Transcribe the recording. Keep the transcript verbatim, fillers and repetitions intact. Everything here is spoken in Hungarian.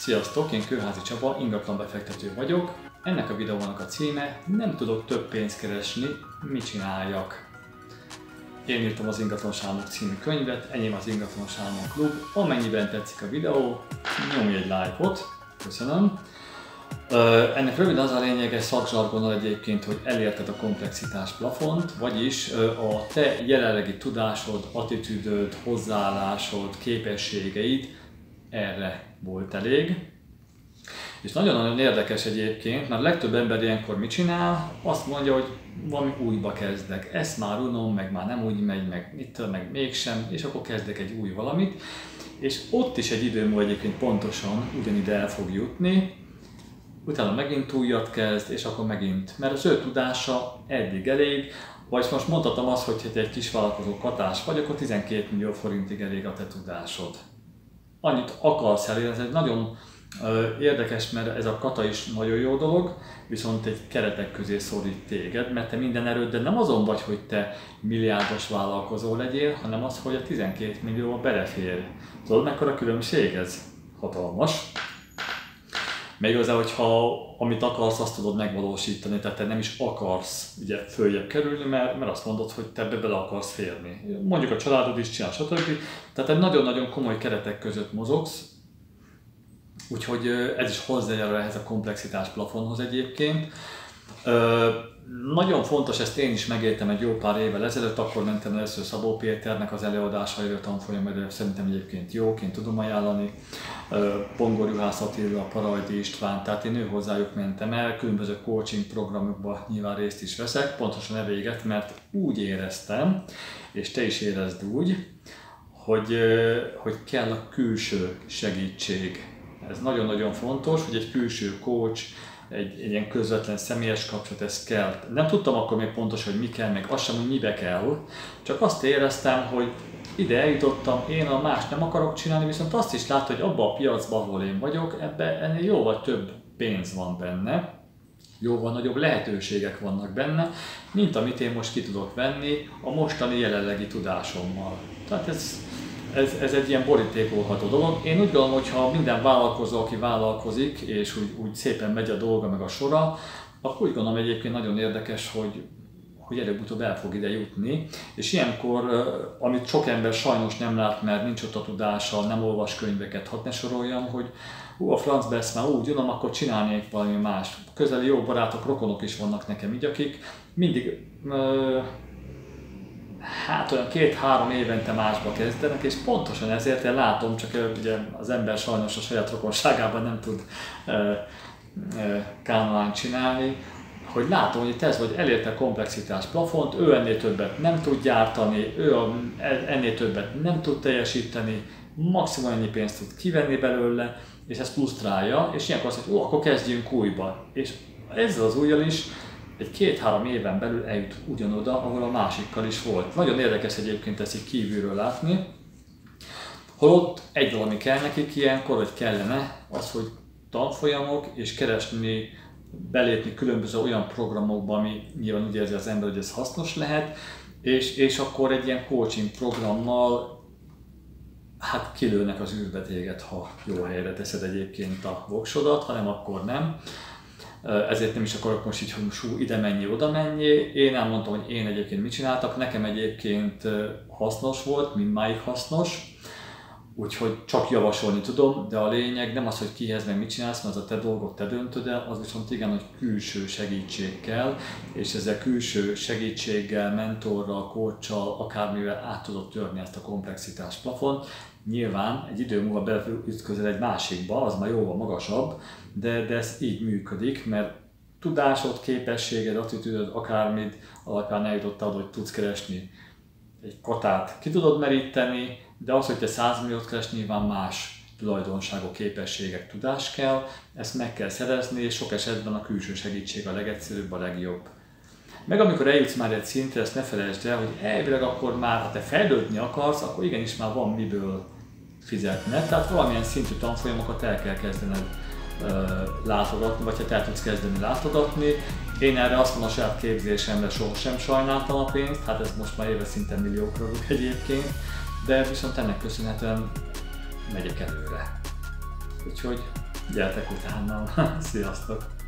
Sziasztok, én Kőházi Csaba, ingatlanbefektető vagyok. Ennek a videónak a címe: nem tudok több pénzt keresni, mit csináljak? Én írtam az Ingatlansalmok című könyvet, enyém az Ingatlansalmok Klub. Amennyiben tetszik a videó, nyomj egy lájkot, köszönöm. Ennek röviden az a lényege szakzsargonnal egyébként, hogy elérted a komplexitás plafont, vagyis a te jelenlegi tudásod, attitűdöd, hozzáállásod, képességeid erre volt elég. És nagyon-nagyon érdekes egyébként, mert a legtöbb ember ilyenkor mit csinál? Azt mondja, hogy valami újba kezdek, ezt már unom, meg már nem úgy megy, meg mitől, meg mégsem, és akkor kezdek egy új valamit. És ott is egy idő múlva egyébként pontosan ugyanide el fog jutni, utána megint újat kezd, és akkor megint, mert az ő tudása eddig elég, vagy most mondhatom azt, hogy te egy kis vállalkozó katás vagy, akkor tizenkét millió forintig elég a te tudásod. Annyit akarsz elérni, ez egy nagyon uh, érdekes, mert ez a kata is nagyon jó dolog, viszont egy keretek közé szorít téged, mert te minden erőddel nem azon vagy, hogy te milliárdos vállalkozó legyél, hanem az, hogy a tizenkét millió belefér. Tudod, mekkora különbség ez? Hatalmas. Még igazán, hogyha amit akarsz, azt tudod megvalósítani, tehát te nem is akarsz ugye följebb kerülni, mert, mert azt mondod, hogy te ebbe bele akarsz férni. Mondjuk a családod is csinál, stb. Tehát egy nagyon-nagyon komoly keretek között mozogsz, úgyhogy ez is hozzájárul ehhez a komplexitás plafonhoz egyébként. Nagyon fontos, ezt én is megértem egy jó pár évvel ezelőtt, akkor mentem először Szabó Péternek az előadásaira, tanfolyamra, szerintem egyébként jóként tudom ajánlani. Pongor Juhász Attila, Parajdi István, tehát én ő hozzájuk mentem el, különböző coaching programokban nyilván részt is veszek, pontosan e véget, mert úgy éreztem, és te is érezd úgy, hogy, hogy kell a külső segítség. Ez nagyon-nagyon fontos, hogy egy külső coach, Egy, egy ilyen közvetlen személyes kapcsolat, ez kell. Nem tudtam akkor még pontosan, hogy mi kell, meg azt sem, hogy mibe kell, csak azt éreztem, hogy ide eljutottam, én a más nem akarok csinálni, viszont azt is látom, hogy abban a piacban, ahol én vagyok, ebben ennél jóval több pénz van benne, jóval nagyobb lehetőségek vannak benne, mint amit én most ki tudok venni a mostani jelenlegi tudásommal. Tehát ez, Ez, ez egy ilyen borítékolható dolog. Én úgy gondolom, hogy ha minden vállalkozó, aki vállalkozik, és úgy, úgy szépen megy a dolga meg a sora, akkor úgy gondolom egyébként nagyon érdekes, hogy, hogy előbb-utóbb el fog ide jutni. És ilyenkor, amit sok ember sajnos nem lát, mert nincs ott a tudása, nem olvas könyveket, hadd ne soroljam, hogy hú, a francba ezt már úgy jön, akkor csinálnék valami más. Közeli jó barátok, rokonok is vannak nekem így, akik mindig hát olyan két-három évente másba kezdenek, és pontosan ezért én látom, csak ugye az ember sajnos a saját rokonságában nem tud e, e, kánolánt csinálni, hogy látom, hogy te ez vagy elérte a komplexitás plafont, ő ennél többet nem tud gyártani, ő a, ennél többet nem tud teljesíteni, maximum ennyi pénzt tud kivenni belőle, és ez frusztrálja, és ilyenkor azt mondja, ó, akkor kezdjünk újba. És ezzel az újjal is egy két-három éven belül eljut ugyanoda, ahol a másikkal is volt. Nagyon érdekes egyébként ezt így kívülről látni, holott egy valami kell nekik ilyenkor, vagy kellene, az, hogy tanfolyamok, és keresni, belépni különböző olyan programokba, ami nyilván úgy érzi az ember, hogy ez hasznos lehet, és, és akkor egy ilyen coaching programmal hát kilőnek az űrbe téged, ha jó helyre teszed egyébként a voksodat, hanem akkor nem. Ezért nem is akarok most így, hogy most hú, ide mennyi, oda mennyi. Én elmondtam, hogy én egyébként mit csináltak. Nekem egyébként hasznos volt, mindmáig hasznos. Úgyhogy csak javasolni tudom, de a lényeg nem az, hogy kihez meg mit csinálsz, mert az a te dolgod, te döntöd el, az viszont igen, hogy külső segítség kell, és ezzel külső segítséggel, mentorral, coachal, akármivel át tudod törni ezt a komplexitás plafont. Nyilván egy idő múlva beleütközel egy másikba, az már jóval magasabb, de, de ez így működik, mert tudásod, képességed, attitűdöd, akármit alapján eljutottál, hogy tudsz keresni egy katát, ki tudod meríteni, de az, hogy te száz milliót keres, nyilván más tulajdonságok, képességek, tudás kell, ezt meg kell szerezni, és sok esetben a külső segítség a legegyszerűbb, a legjobb. Meg amikor eljutsz már egy szintre, ezt ne felejtsd el, hogy elvileg akkor már, ha te fejlődni akarsz, akkor igenis már van miből fizetned, tehát valamilyen szintű tanfolyamokat el kell kezdened uh, látogatni, vagy ha te el tudsz kezdeni látogatni. Én erre azt mondom, a saját képzésemre sohasem sajnáltam a pénzt, hát ez most már éves szinten milliókra rúg egyébként, de viszont ennek köszönhetően megyek előre. Úgyhogy gyertek utánam. Sziasztok!